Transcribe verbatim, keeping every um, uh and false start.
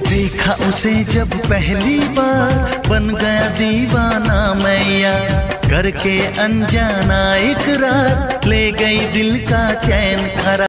देखा उसे जब पहली बार बन गया दीवाना मैया, करके अनजाना इकरार ले गई दिल का चैन खरा।